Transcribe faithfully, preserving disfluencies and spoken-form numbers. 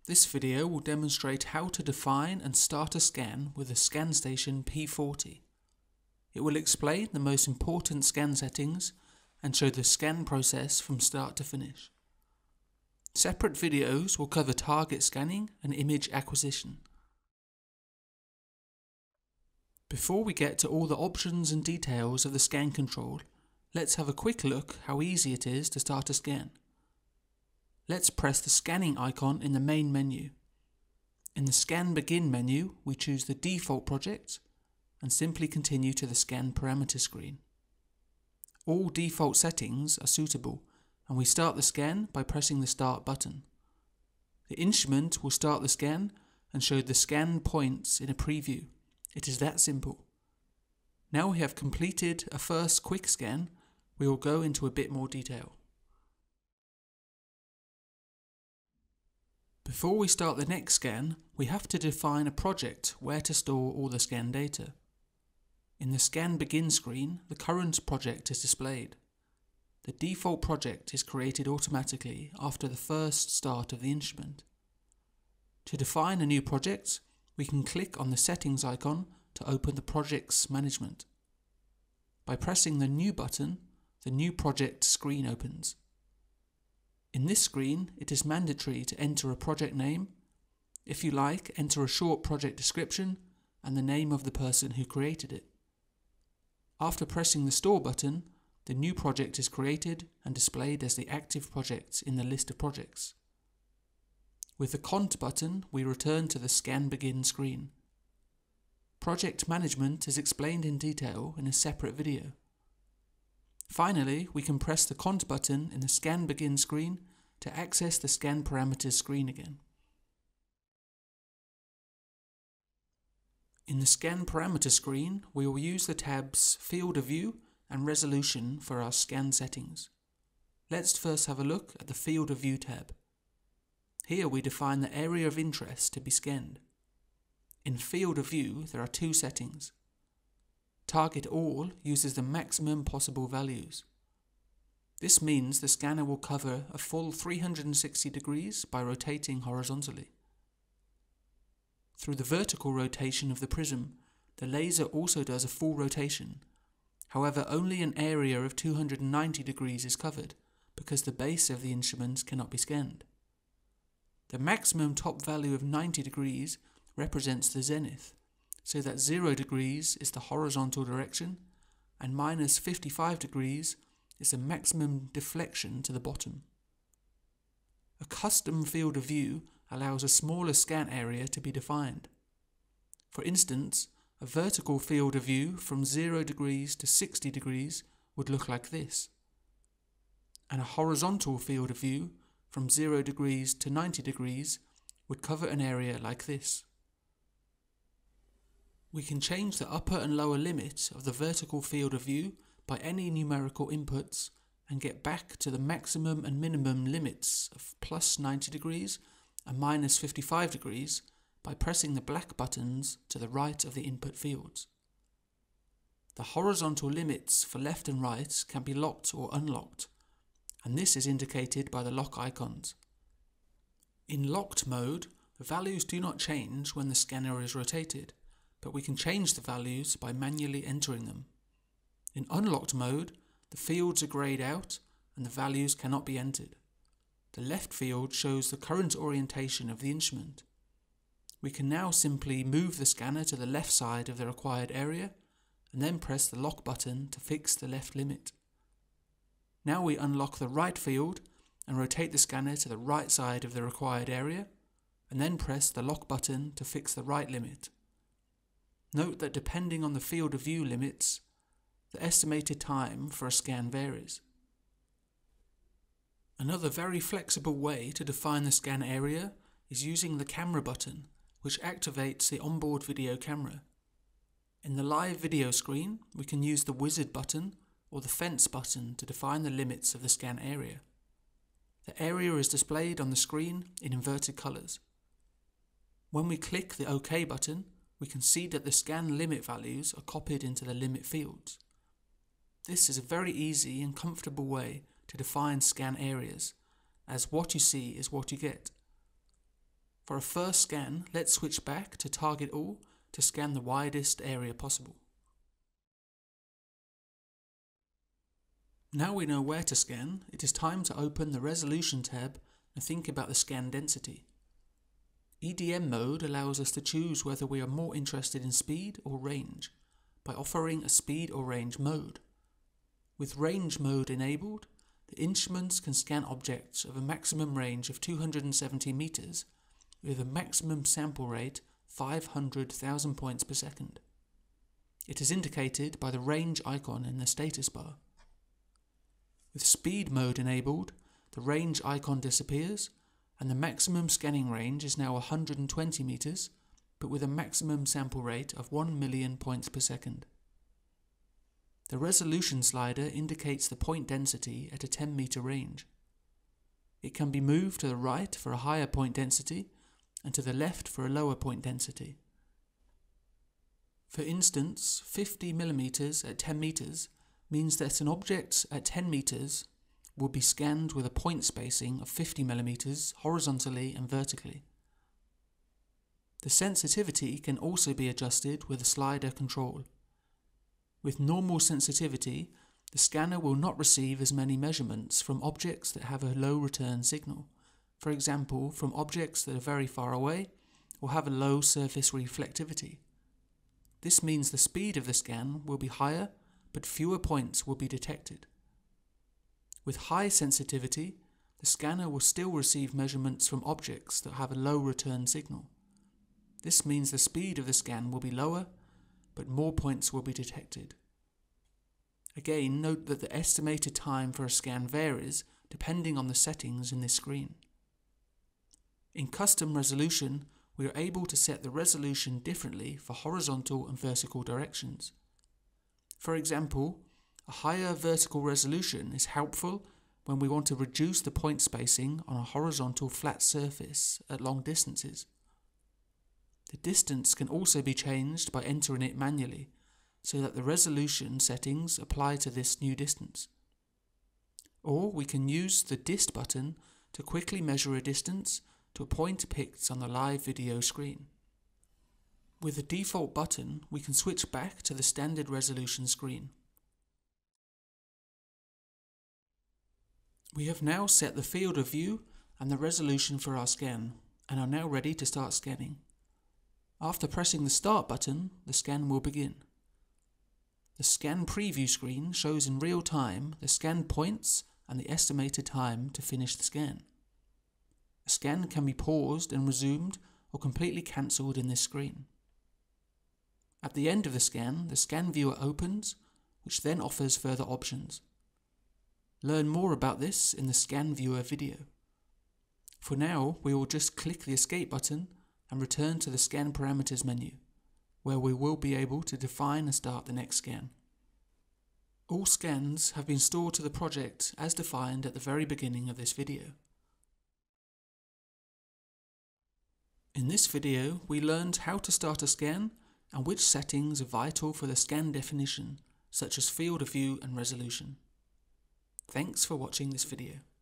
This video will demonstrate how to define and start a scan with the ScanStation P forty. It will explain the most important scan settings and show the scan process from start to finish. Separate videos will cover target scanning and image acquisition. Before we get to all the options and details of the scan control, let's have a quick look how easy it is to start a scan. Let's press the scanning icon in the main menu. In the Scan Begin menu, we choose the default project and simply continue to the scan parameter screen. All default settings are suitable, and we start the scan by pressing the Start button. The instrument will start the scan and show the scan points in a preview. It is that simple. Now we have completed a first quick scan, we will go into a bit more detail. Before we start the next scan, we have to define a project where to store all the scan data. In the Scan Begin screen, the current project is displayed. The default project is created automatically after the first start of the instrument. To define a new project, we can click on the Settings icon to open the project's management. By pressing the New button, the New Project screen opens. In this screen, it is mandatory to enter a project name. If you like, enter a short project description and the name of the person who created it. After pressing the Store button, the new project is created and displayed as the active project in the list of projects. With the Cont button, we return to the Scan Begin screen. Project management is explained in detail in a separate video. Finally, we can press the Cont button in the Scan Begin screen to access the Scan Parameters screen again. In the Scan Parameter screen, we will use the tabs Field of View and Resolution for our scan settings. Let's first have a look at the Field of View tab. Here we define the area of interest to be scanned. In Field of View, there are two settings. Target All uses the maximum possible values. This means the scanner will cover a full three hundred sixty degrees by rotating horizontally. Through the vertical rotation of the prism, the laser also does a full rotation. However, only an area of two hundred ninety degrees is covered, because the base of the instrument cannot be scanned. The maximum top value of ninety degrees represents the zenith, so that zero degrees is the horizontal direction and minus fifty-five degrees is the maximum deflection to the bottom. A custom field of view allows a smaller scan area to be defined. For instance, a vertical field of view from zero degrees to sixty degrees would look like this, and a horizontal field of view from zero degrees to ninety degrees would cover an area like this. We can change the upper and lower limit of the vertical field of view by any numerical inputs and get back to the maximum and minimum limits of plus ninety degrees and minus fifty-five degrees by pressing the black buttons to the right of the input fields. The horizontal limits for left and right can be locked or unlocked, and this is indicated by the lock icons. In locked mode, the values do not change when the scanner is rotated, but we can change the values by manually entering them. In unlocked mode, the fields are greyed out and the values cannot be entered. The left field shows the current orientation of the instrument. We can now simply move the scanner to the left side of the required area and then press the lock button to fix the left limit. Now we unlock the right field and rotate the scanner to the right side of the required area and then press the lock button to fix the right limit. Note that depending on the field of view limits, the estimated time for a scan varies. Another very flexible way to define the scan area is using the camera button, which activates the onboard video camera. In the live video screen, we can use the wizard button or the fence button to define the limits of the scan area. The area is displayed on the screen in inverted colours. When we click the OK button, we can see that the scan limit values are copied into the limit fields. This is a very easy and comfortable way to define scan areas, as what you see is what you get. For a first scan, let's switch back to Target All to scan the widest area possible. Now we know where to scan, it is time to open the Resolution tab and think about the scan density. E D M mode allows us to choose whether we are more interested in speed or range, by offering a speed or range mode. With range mode enabled, the instruments can scan objects of a maximum range of two hundred seventy meters with a maximum sample rate five hundred thousand points per second. It is indicated by the range icon in the status bar. With speed mode enabled, the range icon disappears and the maximum scanning range is now one hundred twenty meters, but with a maximum sample rate of one million points per second. The resolution slider indicates the point density at a ten meter range. It can be moved to the right for a higher point density and to the left for a lower point density. For instance, fifty millimeters at ten meters means that an object at ten meters will be scanned with a point spacing of fifty millimeters horizontally and vertically. The sensitivity can also be adjusted with a slider control. With normal sensitivity, the scanner will not receive as many measurements from objects that have a low return signal, for example from objects that are very far away or have a low surface reflectivity. This means the speed of the scan will be higher, but fewer points will be detected. With high sensitivity, the scanner will still receive measurements from objects that have a low return signal. This means the speed of the scan will be lower, but more points will be detected. Again, note that the estimated time for a scan varies depending on the settings in this screen. In custom resolution, we are able to set the resolution differently for horizontal and vertical directions. For example, a higher vertical resolution is helpful when we want to reduce the point spacing on a horizontal flat surface at long distances. The distance can also be changed by entering it manually, so that the resolution settings apply to this new distance. Or we can use the dist button to quickly measure a distance to a point picked on the live video screen. With the default button, we can switch back to the standard resolution screen. We have now set the field of view and the resolution for our scan, and are now ready to start scanning. After pressing the Start button, the scan will begin. The scan preview screen shows in real time the scan points and the estimated time to finish the scan. A scan can be paused and resumed or completely cancelled in this screen. At the end of the scan, the scan viewer opens, which then offers further options. Learn more about this in the scan viewer video. For now, we will just click the escape button and return to the scan parameters menu, where we will be able to define and start the next scan. All scans have been stored to the project as defined at the very beginning of this video. In this video, we learned how to start a scan and which settings are vital for the scan definition, such as field of view and resolution. Thanks for watching this video.